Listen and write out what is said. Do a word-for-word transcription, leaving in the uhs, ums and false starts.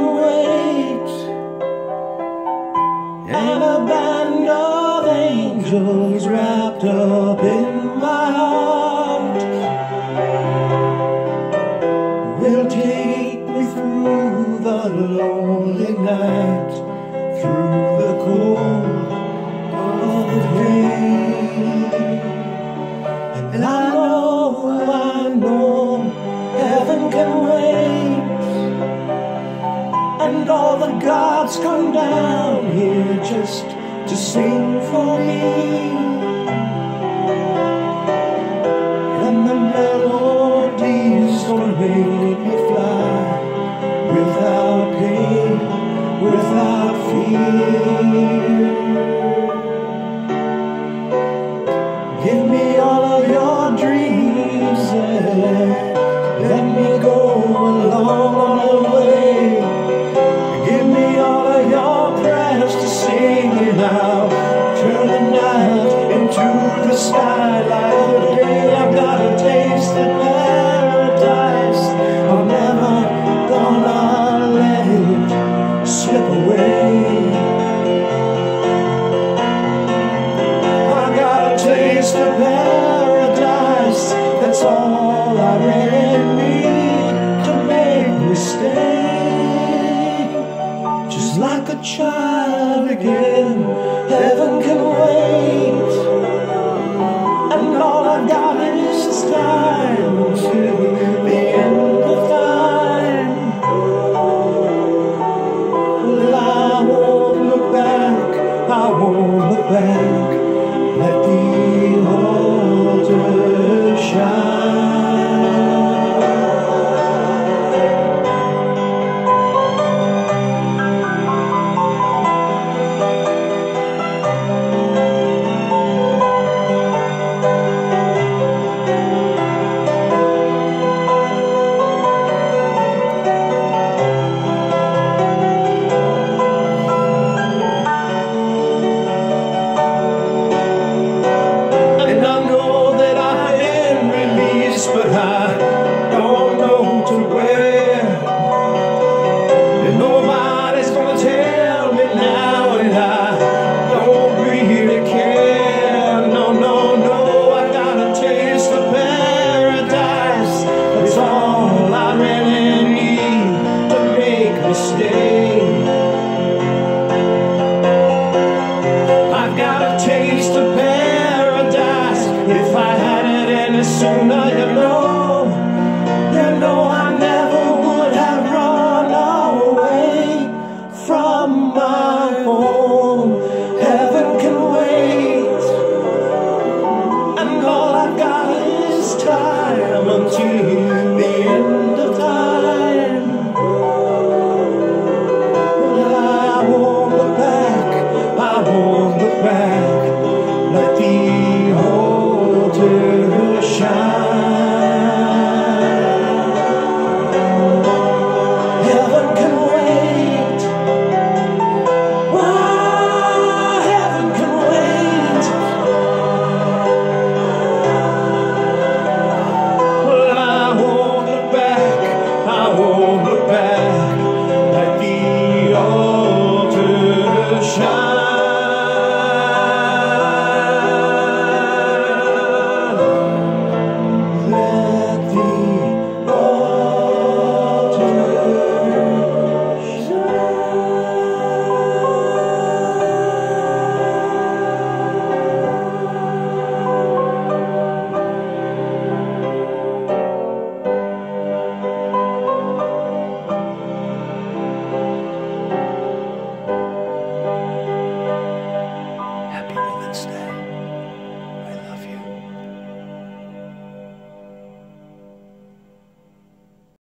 wait, and a band of angels wrapped up in my heart will take me through the lonely night, through the cold of the day. And I know, I know heaven can wait, and all the gods come down here just to sing for me. And the melodies gonna make me fly without pain, without fear. Give me all of your dreams and let me go along on the way. Give me all of your prayers to sing it out. Turn the night into the skylight of the day. I've got a taste of paradise. I'm never gonna let it slip away. I got a taste of paradise. That's all I really need to make me stay. Just like a child again, heaven can wait, and all I've got is time till the end of time. Well, I won't look back, I won't look back. Let the altar shine. But I don't know to where, and nobody's gonna tell me now, and I don't really care. No, no, no, I got a taste of paradise. That's all I really need to make me stay. I've got a taste of paradise. If I had it any sooner,